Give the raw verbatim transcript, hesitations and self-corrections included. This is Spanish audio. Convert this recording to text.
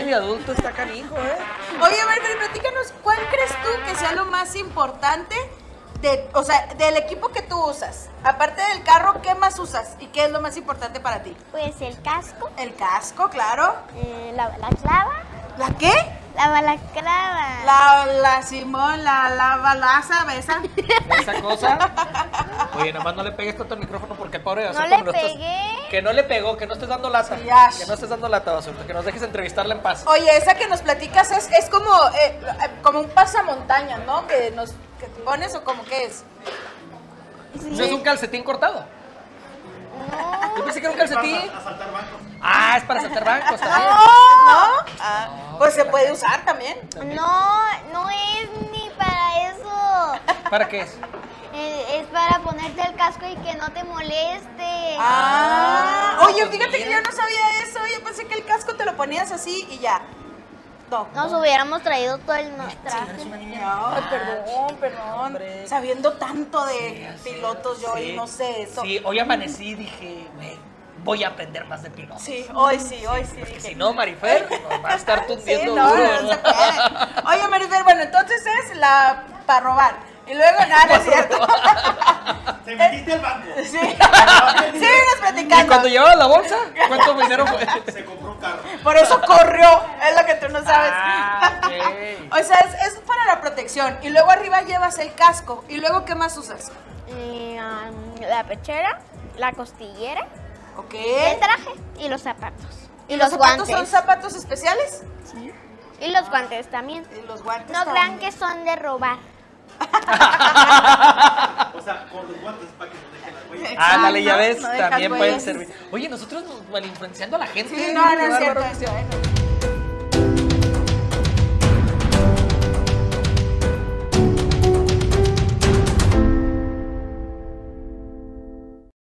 de adulto está canijo, ¿eh? Oye, a ver, pero platícanos, ¿cuál crees tú que sea lo más importante de, o sea, del equipo que tú usas? Aparte del carro, ¿qué más usas? ¿Y qué es lo más importante para ti? Pues el casco, El casco, claro. eh, la balaclava, ¿La qué? la balaclava. La, la Simón, la, la balaza, esa. Esa cosa. Oye, nada más no le pegues tanto al micrófono porque el pobre No Basurto le me lo estás- pegué. Que no le pegó, que no estés dando lata. Sí, Ash. Que no estés dando lata, Basurto. Que nos dejes entrevistarla en paz. Oye, esa que nos platicas es, es como, eh, como un pasamontañas, ¿no? Que nos que te pones o como que es. ¿No es un calcetín cortado? No, Yo pensé que era un calcetín. Ah, es para saltar bancos también. ¿No? Ah, pues se puede usar también. no, no es ni para eso. ¿Para qué es? Eh, es para ponerte el casco y que no te moleste. Ah, Ah, oye, pues fíjate que mira. yo no sabía eso. Yo pensé que el casco te lo ponías así y ya. No. Nos hubiéramos traído todo el no- traje. Ay, perdón, perdón. Hombre. Sabiendo tanto de así pilotos yo Sí. y no sé eso. Sí, hoy amanecí y dije, güey, voy a aprender más de pilotos. Sí, hoy sí, hoy sí. Porque dije. si no, Marifer nos va a estar Sí, tundiendo no, duro. no se puede. Oye, Marifer, bueno, entonces es la para robar. Y luego, nada, no es cierto. Te metiste al banco. Sí, síguenos ¿Y platicando. cuando llevaba la bolsa? ¿Cuánto dinero fue? Se compró un carro. Por eso corrió, es lo que tú no sabes. Ah, ok. O sea, es, es para la protección. Y luego arriba llevas el casco. ¿Y luego qué más usas? Eh, um, la pechera, la costillera, Ok. el traje y los zapatos. ¿Y los zapatos son zapatos especiales? Sí. Y los guantes también. Y los guantes No crean también. que son de robar. O sea, con los guantes para que no dejen las huellas. Ah, dale, ya no, ves, no dejas también pueden huellas. servir. Oye, nosotros nos malinfluenciando a la gente. Sí, no, no Qué es cierto. bárbaro. es cierto.